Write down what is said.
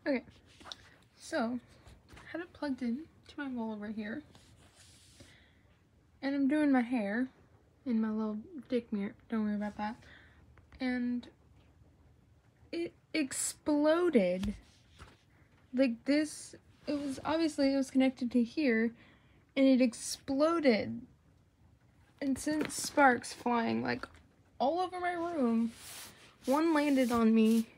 Okay, so I had it plugged in to my wall over here, and I'm doing my hair in my little dick mirror, don't worry about that, and it exploded. Like this, it was connected to here, and it exploded and sent sparks flying like all over my room. One landed on me